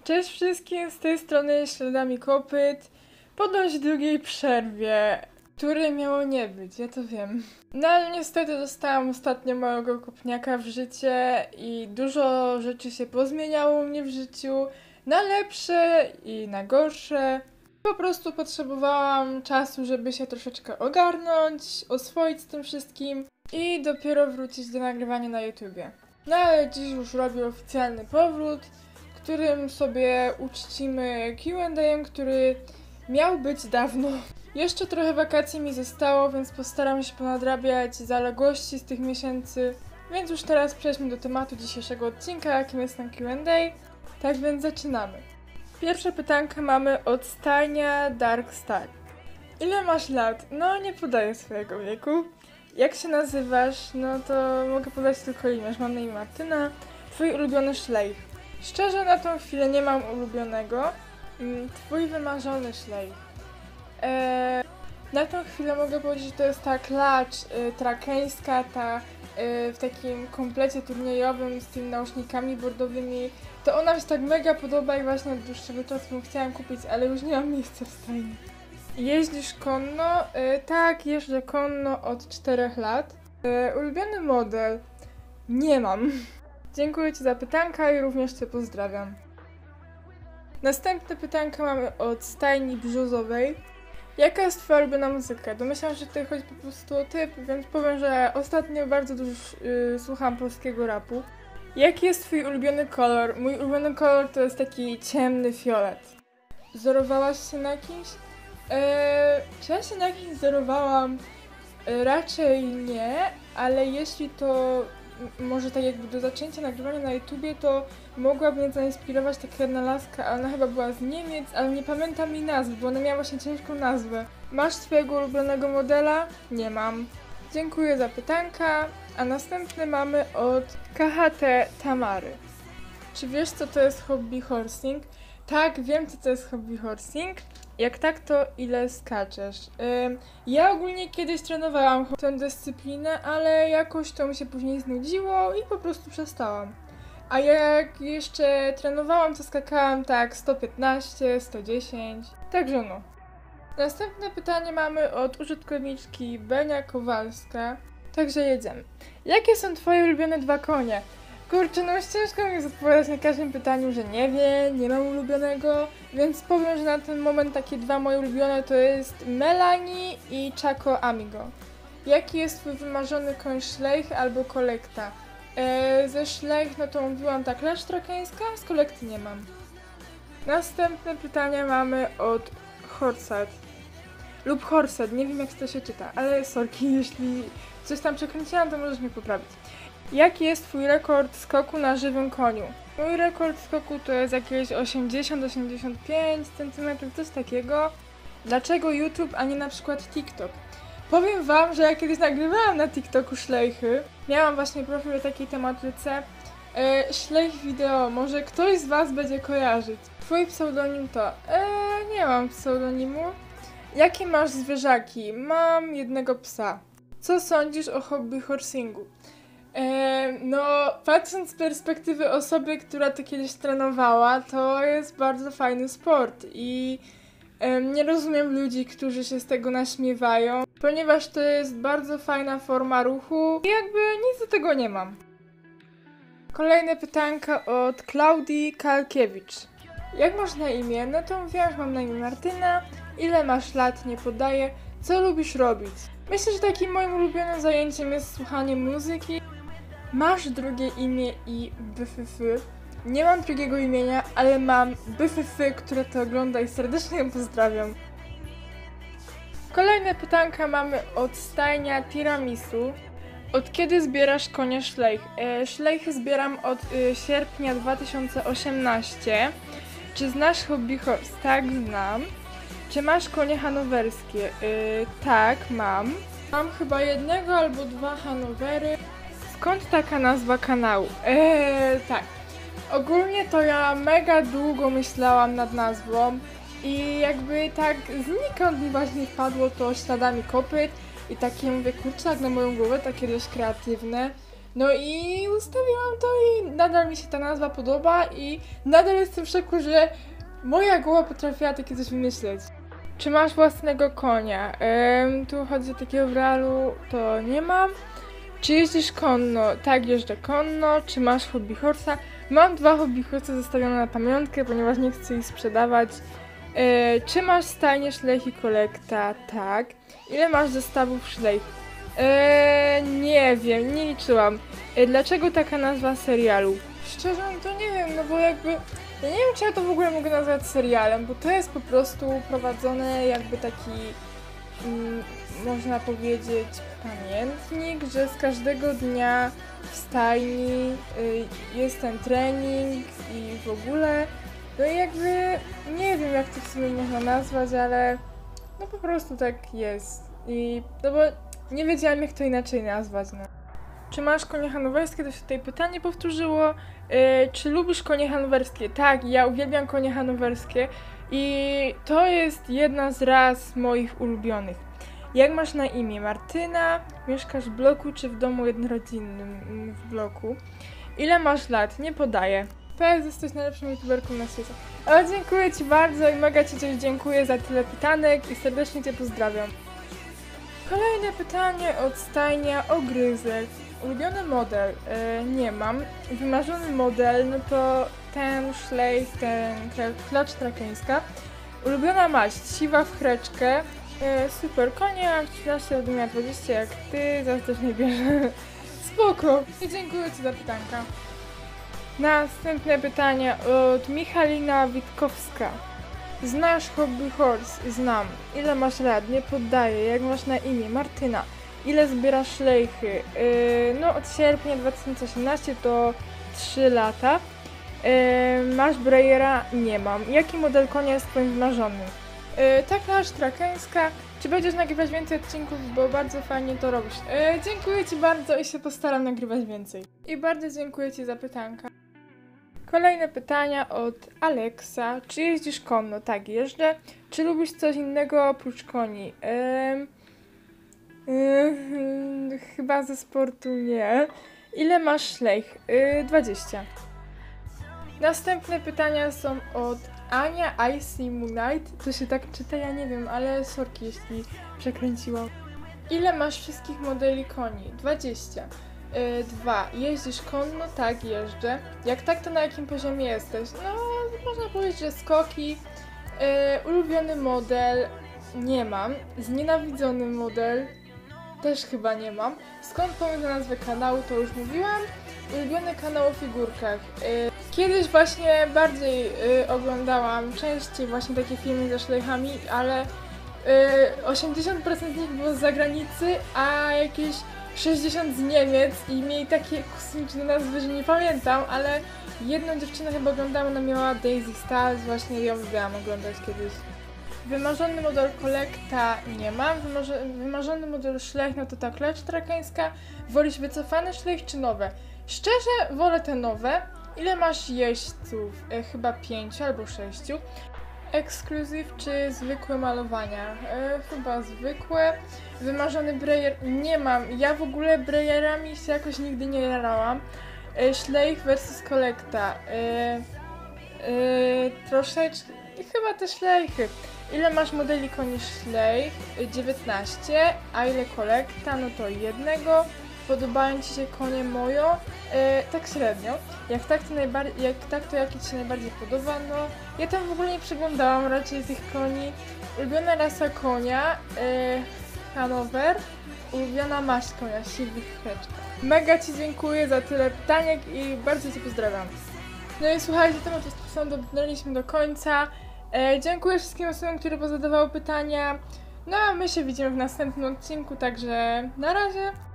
Cześć wszystkim, z tej strony Śladami Kopyt. Po dość długiej przerwie, której miało nie być, ja to wiem. No ale niestety dostałam ostatnio małego kopniaka w życie i dużo rzeczy się pozmieniało u mnie w życiu. Na lepsze i na gorsze. Po prostu potrzebowałam czasu, żeby się troszeczkę ogarnąć, oswoić z tym wszystkim i dopiero wrócić do nagrywania na YouTubie. No ale dziś już robię oficjalny powrót, którym sobie uczcimy Q&A, który miał być dawno. Jeszcze trochę wakacji mi zostało, więc postaram się ponadrabiać zaległości z tych miesięcy. Więc już teraz przejdźmy do tematu dzisiejszego odcinka, jakim jest ten Q&A. Tak więc zaczynamy. Pierwsze pytankę mamy od Stania Dark Star. Ile masz lat? No, nie podaję swojego wieku. Jak się nazywasz? No to mogę podać tylko imię. Mam na imię Martyna. Twój ulubiony szlejch? Szczerze na tą chwilę nie mam ulubionego. Twój wymarzony szlejch. Na tą chwilę mogę powiedzieć, że to jest ta klacz trakeńska, ta w takim komplecie turniejowym z tymi naocznikami bordowymi. To ona mi się tak mega podoba i właśnie od dłuższego czasu chciałam kupić, ale już nie mam miejsca w stajni. Jeździsz konno? Tak, jeżdżę konno od 4 lat. Ulubiony model? Nie mam. Dziękuję Ci za pytanka i również Cię pozdrawiam. Następne pytanka mamy od Stajni Brzozowej. Jaka jest Twoja ulubiona muzyka? Domyślam się, że tutaj chodzi po prostu o typ, więc powiem, że ostatnio bardzo dużo słucham polskiego rapu. Jaki jest Twój ulubiony kolor? Mój ulubiony kolor to jest taki ciemny fiolet. Wzorowałaś się na kimś? Czy ja się na kimś wzorowałam? Raczej nie, ale jeśli to może tak jakby do zaczęcia nagrywania na YouTubie, to mogła mnie zainspirować taka jedna laska, ale ona chyba była z Niemiec, ale nie pamiętam jej nazwy, bo ona miała właśnie ciężką nazwę. Masz swojego ulubionego modela? Nie mam. Dziękuję za pytanka, a następny mamy od KHT Tamary. Czy wiesz, co to jest hobby horsing? Tak, wiem, co to jest hobby horsing. Jak tak, to ile skaczesz? Ja ogólnie kiedyś trenowałam tę dyscyplinę, ale jakoś to mi się później znudziło i po prostu przestałam. A jak jeszcze trenowałam, to skakałam tak 115, 110, także no. Następne pytanie mamy od użytkowniczki Benia Kowalska, także jedziemy. Jakie są Twoje ulubione 2 konie? Kurczę, no ciężko mi jest odpowiadać na każdym pytaniu, że nie wiem, nie mam ulubionego, więc powiem, że na ten moment takie 2 moje ulubione to jest Melanie i Chaco Amigo. Jaki jest Twój wymarzony koń szlejch albo kolekta? Ze szlejch, no to mówiłam ta klacz trakeńska, z kolekty nie mam. Następne pytania mamy od Horsad. Lub Horsad, nie wiem jak to się czyta, ale sorki, jeśli coś tam przekręciłam, to możesz mnie poprawić. Jaki jest Twój rekord skoku na żywym koniu? Mój rekord skoku to jest jakieś 80-85 cm, coś takiego. Dlaczego YouTube, a nie na przykład TikTok? Powiem Wam, że ja kiedyś nagrywałam na TikToku szlejchy. Miałam właśnie profil o takiej tematyce. Szlejch wideo, może ktoś z Was będzie kojarzyć. Twój pseudonim to? Nie mam pseudonimu. Jakie masz zwierzaki? Mam jednego psa. Co sądzisz o hobby horsingu? No, patrząc z perspektywy osoby, która to kiedyś trenowała, to jest bardzo fajny sport i nie rozumiem ludzi, którzy się z tego naśmiewają, ponieważ to jest bardzo fajna forma ruchu i jakby nic do tego nie mam. Kolejne pytanka od Klaudii Kalkiewicz. Jak masz na imię? No to mówiłam, że mam na imię Martyna. Ile masz lat? Nie podaję. Co lubisz robić? Myślę, że takim moim ulubionym zajęciem jest słuchanie muzyki. Masz drugie imię i BFF. Nie mam drugiego imienia, ale mam BFF, które to ogląda i serdecznie ją pozdrawiam. Kolejne pytanka mamy od Stajnia Tiramisu. Od kiedy zbierasz konie szlejch? Szlejchy zbieram od sierpnia 2018. Czy znasz hobby horse? Tak, znam. Czy masz konie hanowerskie? Tak, mam. Mam chyba 1 albo 2 Hanowery. Skąd taka nazwa kanału? Tak. Ogólnie to ja mega długo myślałam nad nazwą i jakby tak znikąd mi właśnie wpadło to Śladami Kopyt i takie mówię, kurczę, jak na moją głowę, takie dość kreatywne. No i ustawiłam to i nadal mi się ta nazwa podoba i nadal jestem w szoku, że moja głowa potrafiła takie coś wymyśleć. Czy masz własnego konia? Tu chodzi o takiego w realu, to nie mam. Czy jeździsz konno? Tak, jeżdżę konno. Czy masz hobby horsa? Mam 2 hobby horsy zostawione na pamiątkę, ponieważ nie chcę ich sprzedawać. Czy masz stajnię Schleich i Kolekta? Tak. Ile masz zestawów Schleich? Nie wiem, nie liczyłam. Dlaczego taka nazwa serialu? Szczerze, to nie wiem, no bo jakby... Ja nie wiem, czy ja to w ogóle mogę nazwać serialem, bo to jest po prostu prowadzony jakby taki... można powiedzieć pamiętnik, że z każdego dnia w stajni jest ten trening i w ogóle, no i jakby nie wiem, jak to w sumie można nazwać, ale no po prostu tak jest i no bo nie wiedziałam, jak to inaczej nazwać. No. Czy masz konie hanowerskie? To się tutaj pytanie powtórzyło. Czy lubisz konie hanowerskie? Tak, ja uwielbiam konie hanowerskie i to jest jedna z ras moich ulubionych. Jak masz na imię? Martyna? Mieszkasz w bloku czy w domu jednorodzinnym w bloku? Ile masz lat? Nie podaję. PS, jesteś najlepszą youtuberką na świecie. Ale dziękuję Ci bardzo i mega Ci też dziękuję za tyle pytanek i serdecznie Cię pozdrawiam. Kolejne pytanie od stajnia Ogryzek. Ulubiony model? Nie mam. Wymarzony model, no to ten Schleich, ten klacz trakeńska. Ulubiona maść? Siwa w chreczkę. Super, konia, 13 od dnia 20 jak ty, zaraz też nie bierze. Spoko. I dziękuję Ci za pytanka. Następne pytanie od Michalina Witkowska. Znasz hobby horse? Znam. Ile masz lat? Nie poddaję. Jak masz na imię? Martyna. Ile zbierasz szlejchy? No od sierpnia 2018 to 3 lata. Masz brejera? Nie mam. Jaki model konia jest twoim wymarzonym? Tak, nasz trakeńska. Czy będziesz nagrywać więcej odcinków, bo bardzo fajnie to robisz? Dziękuję Ci bardzo i się postaram nagrywać więcej. I bardzo dziękuję Ci za pytanka. Kolejne pytania od Aleksa. Czy jeździsz konno? Tak, jeżdżę. Czy lubisz coś innego oprócz koni? Chyba ze sportu nie. Ile masz szlejch? 20. Następne pytania są od Ania Icy Moonlight. To się tak czyta, ja nie wiem, ale sorki, jeśli przekręciłam. Ile masz wszystkich modeli koni? 20. 2. Jeździsz konno? Tak, jeżdżę. Jak tak, to na jakim poziomie jesteś? No, można powiedzieć, że skoki. Ulubiony model? Nie mam. Znienawidzony model? Też chyba nie mam. Skąd pomysł na nazwę kanału? To już mówiłam. Ulubiony kanał o figurkach. Kiedyś właśnie bardziej oglądałam częściej właśnie takie filmy ze szlejchami, ale 80% z nich było z zagranicy, a jakieś 60 z Niemiec i mieli takie kosmiczne nazwy, że nie pamiętam, ale jedną dziewczynę chyba oglądałam, ona miała Daisy Stars, właśnie ją lubiłam oglądać kiedyś. Wymarzony model Kolekta nie mam, wymarzony model Schleich, no to ta klacz trakeńska. Wolisz wycofane Schleich czy nowe? Szczerze wolę te nowe. Ile masz jeźdźców? Chyba 5 albo 6. Ekskluzyw czy zwykłe malowania? Chyba zwykłe. Wymarzony brejer nie mam. Ja w ogóle brejerami się jakoś nigdy nie jarałam. Schleich versus Kolekta. Troszeczkę. Chyba te Schleichy. Ile masz modeli koni Schleich? 19. A ile Kolekta? No to jednego. Podobają Ci się konie mojo? Tak średnio. Jak tak, to jaki Ci się najbardziej podoba? No, ja tam w ogóle nie przeglądałam raczej tych koni. Ulubiona rasa konia? Hanower. Ulubiona maść konia? Siwy chreczka. Mega Ci dziękuję za tyle pytaniek i bardzo Cię pozdrawiam. No i słuchajcie, temat dobrnęliśmy do końca. Dziękuję wszystkim osobom, które pozadawały pytania. No a my się widzimy w następnym odcinku, także na razie.